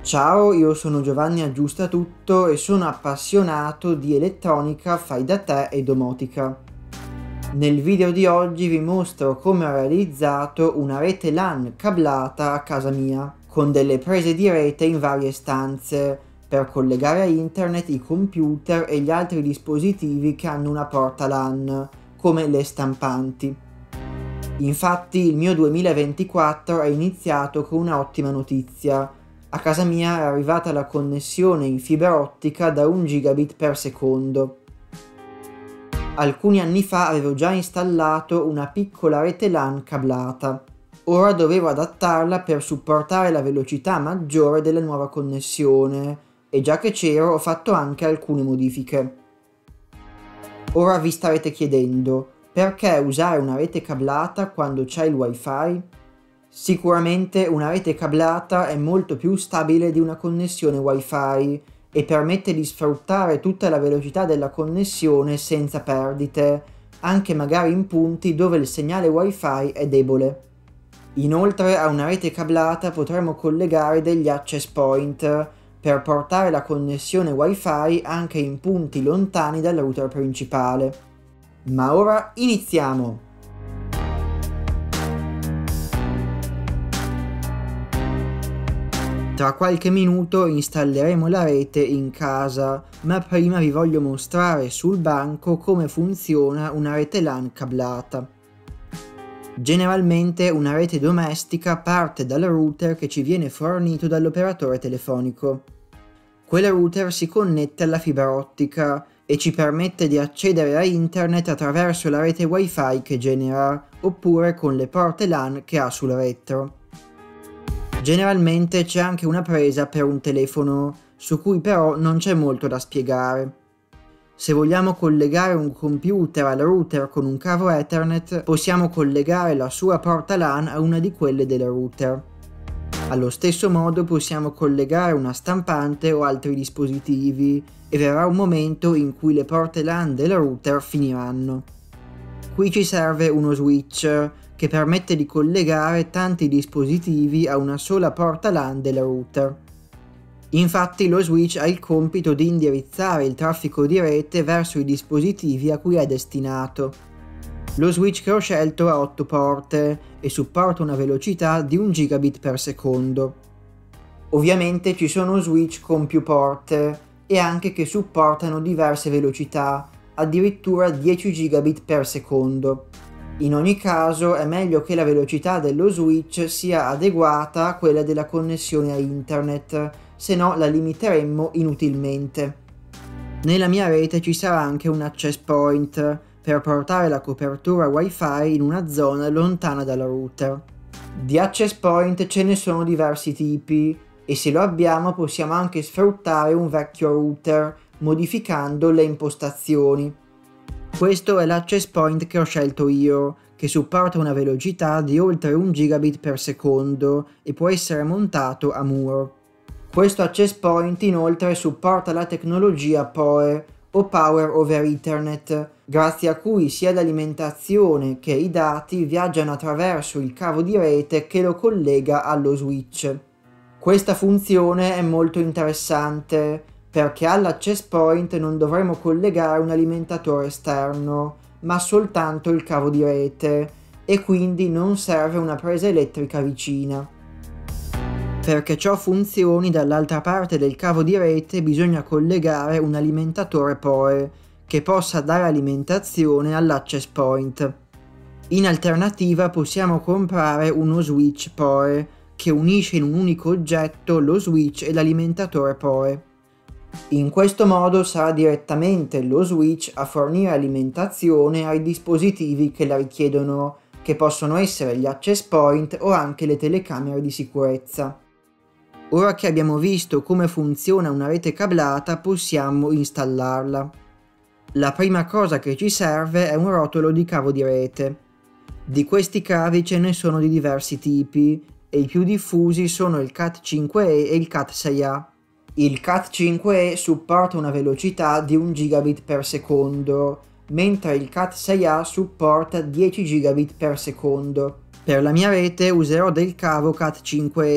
Ciao, io sono Giovanni Aggiustatutto e sono appassionato di elettronica, fai da te e domotica. Nel video di oggi vi mostro come ho realizzato una rete LAN cablata a casa mia, con delle prese di rete in varie stanze, per collegare a internet i computer e gli altri dispositivi che hanno una porta LAN, come le stampanti. Infatti il mio 2024 è iniziato con una ottima notizia. A casa mia è arrivata la connessione in fibra ottica da 1 gigabit per secondo. Alcuni anni fa avevo già installato una piccola rete LAN cablata. Ora dovevo adattarla per supportare la velocità maggiore della nuova connessione e già che c'ero ho fatto anche alcune modifiche. Ora vi starete chiedendo, perché usare una rete cablata quando c'è il wifi? Sicuramente una rete cablata è molto più stabile di una connessione wifi e permette di sfruttare tutta la velocità della connessione senza perdite, anche magari in punti dove il segnale wifi è debole. Inoltre a una rete cablata potremo collegare degli access point per portare la connessione wifi anche in punti lontani dal router principale. Ma ora iniziamo! Tra qualche minuto installeremo la rete in casa, ma prima vi voglio mostrare sul banco come funziona una rete LAN cablata. Generalmente una rete domestica parte dal router che ci viene fornito dall'operatore telefonico. Quel router si connette alla fibra ottica e ci permette di accedere a internet attraverso la rete wifi che genera, oppure con le porte LAN che ha sul retro. Generalmente c'è anche una presa per un telefono, su cui però non c'è molto da spiegare. Se vogliamo collegare un computer al router con un cavo Ethernet, possiamo collegare la sua porta LAN a una di quelle del router. Allo stesso modo possiamo collegare una stampante o altri dispositivi, e verrà un momento in cui le porte LAN del router finiranno. Qui ci serve uno switch, che permette di collegare tanti dispositivi a una sola porta LAN del router. Infatti lo switch ha il compito di indirizzare il traffico di rete verso i dispositivi a cui è destinato. Lo switch che ho scelto ha 8 porte e supporta una velocità di 1 gigabit per secondo. Ovviamente ci sono switch con più porte e anche che supportano diverse velocità, addirittura 10 gigabit per secondo. In ogni caso è meglio che la velocità dello switch sia adeguata a quella della connessione a internet, se no la limiteremmo inutilmente. Nella mia rete ci sarà anche un access point per portare la copertura wifi in una zona lontana dal router. Di access point ce ne sono diversi tipi e se lo abbiamo possiamo anche sfruttare un vecchio router modificando le impostazioni. Questo è l'access point che ho scelto io, che supporta una velocità di oltre 1 gigabit per secondo e può essere montato a muro. Questo access point inoltre supporta la tecnologia PoE o Power over Ethernet, grazie a cui sia l'alimentazione che i dati viaggiano attraverso il cavo di rete che lo collega allo switch. Questa funzione è molto interessante, perché all'access point non dovremo collegare un alimentatore esterno, ma soltanto il cavo di rete, e quindi non serve una presa elettrica vicina. Perché ciò funzioni, dall'altra parte del cavo di rete bisogna collegare un alimentatore PoE, che possa dare alimentazione all'access point. In alternativa possiamo comprare uno switch PoE, che unisce in un unico oggetto lo switch e l'alimentatore PoE. In questo modo sarà direttamente lo switch a fornire alimentazione ai dispositivi che la richiedono, che possono essere gli access point o anche le telecamere di sicurezza. Ora che abbiamo visto come funziona una rete cablata, possiamo installarla. La prima cosa che ci serve è un rotolo di cavo di rete. Di questi cavi ce ne sono di diversi tipi e i più diffusi sono il Cat5e e il Cat6a. Il Cat5e supporta una velocità di 1 gigabit per secondo, mentre il Cat6a supporta 10 gigabit per secondo. Per la mia rete userò del cavo Cat5e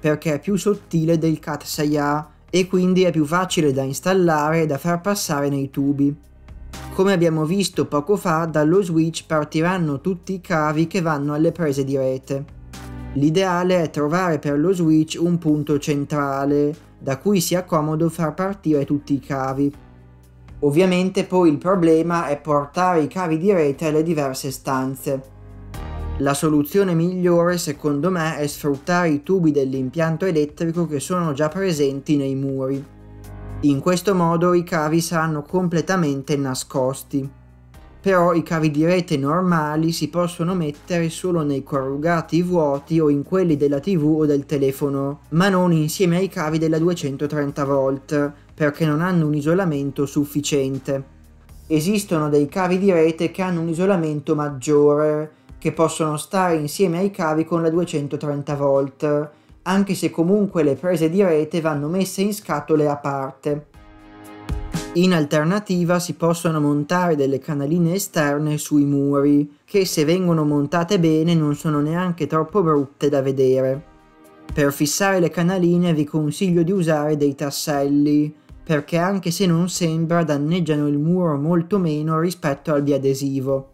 perché è più sottile del Cat6a e quindi è più facile da installare e da far passare nei tubi. Come abbiamo visto poco fa, dallo switch partiranno tutti i cavi che vanno alle prese di rete. L'ideale è trovare per lo switch un punto centrale, da cui sia comodo far partire tutti i cavi. Ovviamente poi il problema è portare i cavi di rete alle diverse stanze. La soluzione migliore secondo me è sfruttare i tubi dell'impianto elettrico che sono già presenti nei muri. In questo modo i cavi saranno completamente nascosti. Però i cavi di rete normali si possono mettere solo nei corrugati vuoti o in quelli della TV o del telefono, ma non insieme ai cavi della 230 volt, perché non hanno un isolamento sufficiente. Esistono dei cavi di rete che hanno un isolamento maggiore, che possono stare insieme ai cavi con la 230 volt, anche se comunque le prese di rete vanno messe in scatole a parte. In alternativa si possono montare delle canaline esterne sui muri, che se vengono montate bene non sono neanche troppo brutte da vedere. Per fissare le canaline vi consiglio di usare dei tasselli, perché anche se non sembra danneggiano il muro molto meno rispetto al biadesivo.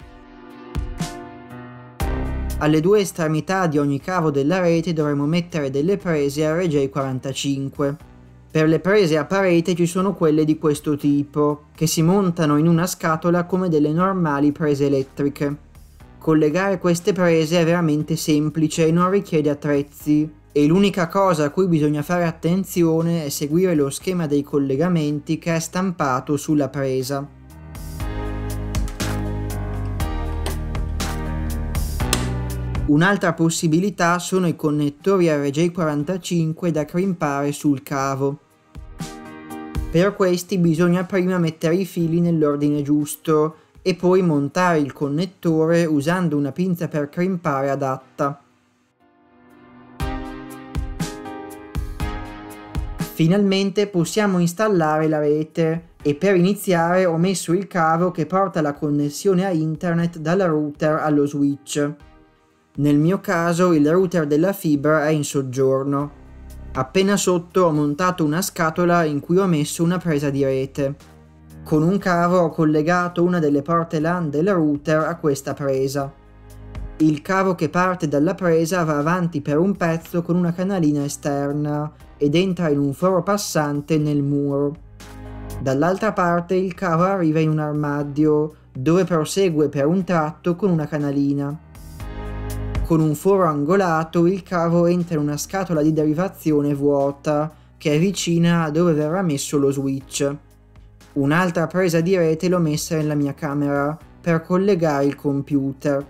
Alle due estremità di ogni cavo della rete dovremo mettere delle prese RJ45. Per le prese a parete ci sono quelle di questo tipo, che si montano in una scatola come delle normali prese elettriche. Collegare queste prese è veramente semplice e non richiede attrezzi, e l'unica cosa a cui bisogna fare attenzione è seguire lo schema dei collegamenti che è stampato sulla presa. Un'altra possibilità sono i connettori RJ45 da crimpare sul cavo. Per questi bisogna prima mettere i fili nell'ordine giusto e poi montare il connettore usando una pinza per crimpare adatta. Finalmente possiamo installare la rete e per iniziare ho messo il cavo che porta la connessione a internet dal router allo switch. Nel mio caso il router della fibra è in soggiorno. Appena sotto ho montato una scatola in cui ho messo una presa di rete. Con un cavo ho collegato una delle porte LAN del router a questa presa. Il cavo che parte dalla presa va avanti per un pezzo con una canalina esterna ed entra in un foro passante nel muro. Dall'altra parte il cavo arriva in un armadio dove prosegue per un tratto con una canalina. Con un foro angolato il cavo entra in una scatola di derivazione vuota che è vicina a dove verrà messo lo switch. Un'altra presa di rete l'ho messa nella mia camera per collegare il computer.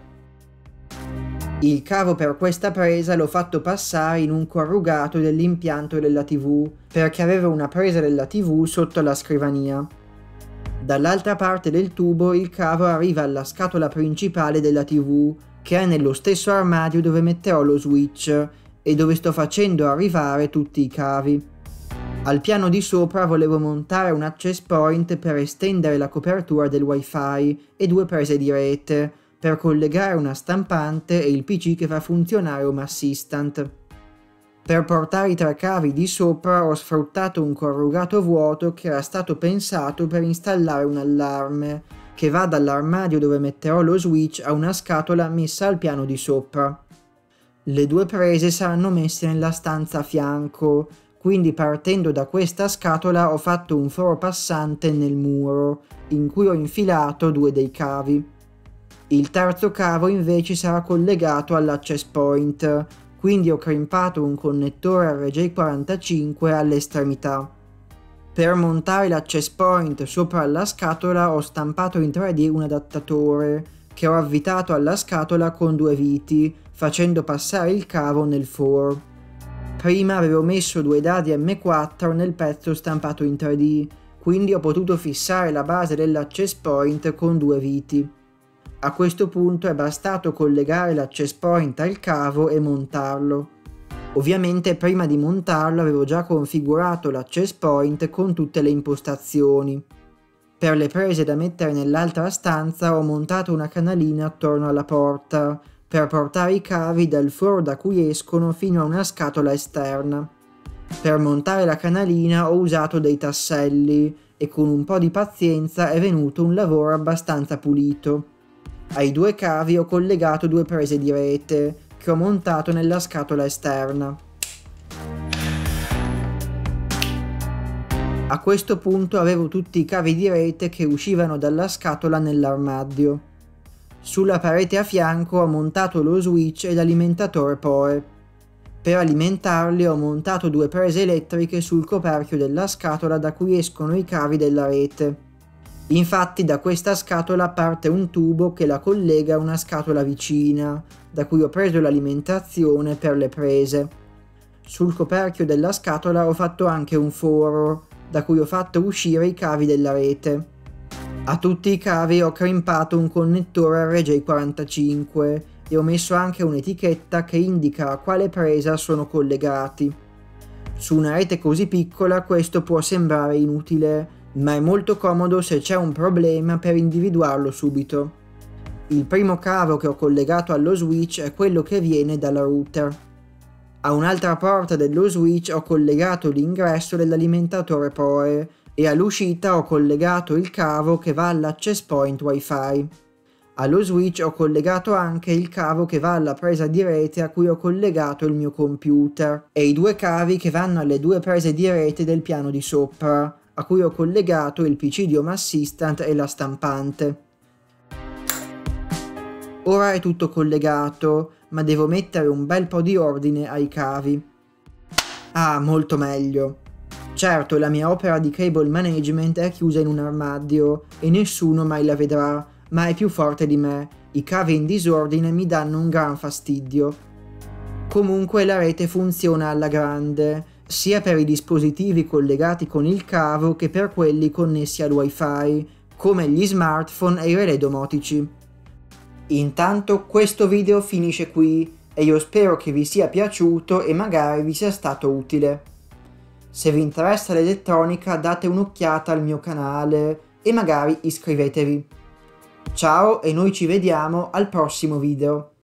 Il cavo per questa presa l'ho fatto passare in un corrugato dell'impianto della TV perché aveva una presa della TV sotto la scrivania. Dall'altra parte del tubo il cavo arriva alla scatola principale della TV che è nello stesso armadio dove metterò lo switch e dove sto facendo arrivare tutti i cavi. Al piano di sopra volevo montare un access point per estendere la copertura del wifi e due prese di rete per collegare una stampante e il PC che fa funzionare Home Assistant. Per portare i tre cavi di sopra ho sfruttato un corrugato vuoto che era stato pensato per installare un allarme che va dall'armadio dove metterò lo switch a una scatola messa al piano di sopra. Le due prese saranno messe nella stanza a fianco, quindi partendo da questa scatola ho fatto un foro passante nel muro, in cui ho infilato due dei cavi. Il terzo cavo invece sarà collegato all'access point, quindi ho crimpato un connettore RJ45 all'estremità. Per montare l'access point sopra la scatola ho stampato in 3D un adattatore che ho avvitato alla scatola con due viti, facendo passare il cavo nel foro. Prima avevo messo due dadi M4 nel pezzo stampato in 3D, quindi ho potuto fissare la base dell'access point con due viti. A questo punto è bastato collegare l'access point al cavo e montarlo. Ovviamente prima di montarlo avevo già configurato l'access point con tutte le impostazioni. Per le prese da mettere nell'altra stanza ho montato una canalina attorno alla porta, per portare i cavi dal foro da cui escono fino a una scatola esterna. Per montare la canalina ho usato dei tasselli e con un po' di pazienza è venuto un lavoro abbastanza pulito. Ai due cavi ho collegato due prese di rete che ho montato nella scatola esterna. A questo punto avevo tutti i cavi di rete che uscivano dalla scatola nell'armadio. Sulla parete a fianco ho montato lo switch e l'alimentatore PoE. Per alimentarli ho montato due prese elettriche sul coperchio della scatola da cui escono i cavi della rete. Infatti da questa scatola parte un tubo che la collega a una scatola vicina, da cui ho preso l'alimentazione per le prese. Sul coperchio della scatola ho fatto anche un foro, da cui ho fatto uscire i cavi della rete. A tutti i cavi ho crimpato un connettore RJ45 e ho messo anche un'etichetta che indica a quale presa sono collegati. Su una rete così piccola questo può sembrare inutile, ma è molto comodo se c'è un problema per individuarlo subito. Il primo cavo che ho collegato allo switch è quello che viene dal router. A un'altra porta dello switch ho collegato l'ingresso dell'alimentatore PoE e all'uscita ho collegato il cavo che va all'access point Wi-Fi. Allo switch ho collegato anche il cavo che va alla presa di rete a cui ho collegato il mio computer e i due cavi che vanno alle due prese di rete del piano di sopra, a cui ho collegato il PC di Home Assistant e la stampante. Ora è tutto collegato, ma devo mettere un bel po' di ordine ai cavi. Ah, molto meglio. Certo, la mia opera di cable management è chiusa in un armadio e nessuno mai la vedrà, ma è più forte di me. I cavi in disordine mi danno un gran fastidio. Comunque la rete funziona alla grande, sia per i dispositivi collegati con il cavo che per quelli connessi al Wi-Fi, come gli smartphone e i relè domotici. Intanto questo video finisce qui e io spero che vi sia piaciuto e magari vi sia stato utile. Se vi interessa l'elettronica date un'occhiata al mio canale e magari iscrivetevi. Ciao e noi ci vediamo al prossimo video.